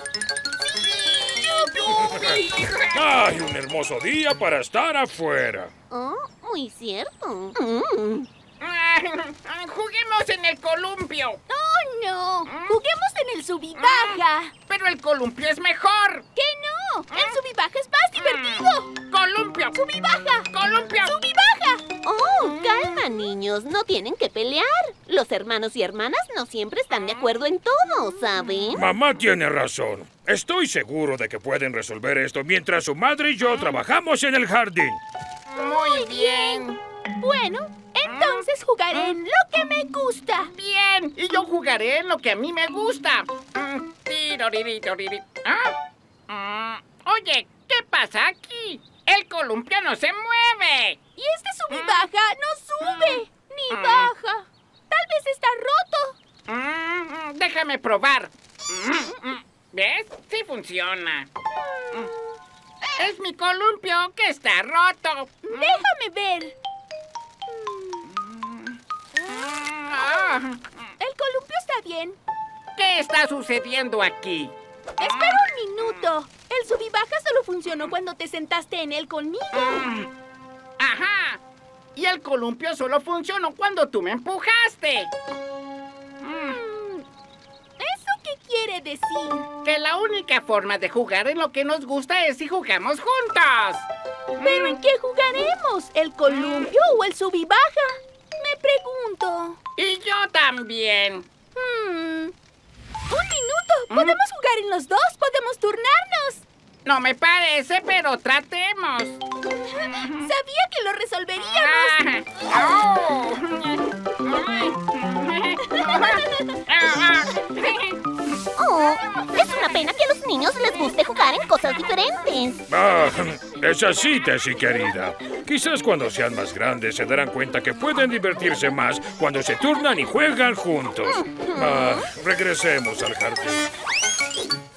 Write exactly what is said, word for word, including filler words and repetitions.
¡Ay, un hermoso día para estar afuera! Oh, muy cierto. Mm. Juguemos en el columpio. ¡Oh, no! Juguemos en el sub-y-baja. Pero el columpio es mejor. ¿Qué no? El sub-y-baja es más divertido. Columpio. ¡Sub-y-baja! Columpio. ¡Sub-y-baja! Oh, calma, niños. No tienen que pelear. Los hermanos y hermanas no siempre están de acuerdo en todo, ¿saben? Mamá tiene razón. Estoy seguro de que pueden resolver esto mientras su madre y yo trabajamos en el jardín. Muy bien. Bueno, entonces jugaré en lo que me gusta. Bien. Y yo jugaré en lo que a mí me gusta. Mm, tiroririroriri. ¿Ah? Mm, Oye, ¿qué pasa aquí? El columpio no se mueve. Y este sub-y-baja no sube ni baja. Tal vez está roto. Mm, Déjame probar. Mm, mm, ¿Ves? Sí funciona. Mm. Es mi columpio que está roto. Déjame ver. Ah, El columpio está bien. ¿Qué está sucediendo aquí? Espera un minuto. El sub-y-baja solo funcionó cuando te sentaste en él conmigo. Mm, Ajá. Y el columpio solo funcionó cuando tú me empujaste. Mm, ¿Eso qué quiere decir? Que la única forma de jugar en lo que nos gusta es si jugamos juntos. ¿Pero en qué jugaremos? ¿El columpio o el sub-y-baja? Me pregunto. Y yo también. Hmm. Un minuto. ¿Podemos jugar en los dos? ¿Podemos turnarnos? No me parece, pero tratemos. Sabía que lo resolveríamos. Ah, oh. Oh, es una pena que a los niños les guste jugar en cosas diferentes. Ah, es así, Tessie, querida. Quizás cuando sean más grandes se darán cuenta que pueden divertirse más cuando se turnan y juegan juntos. Ah, regresemos al jardín.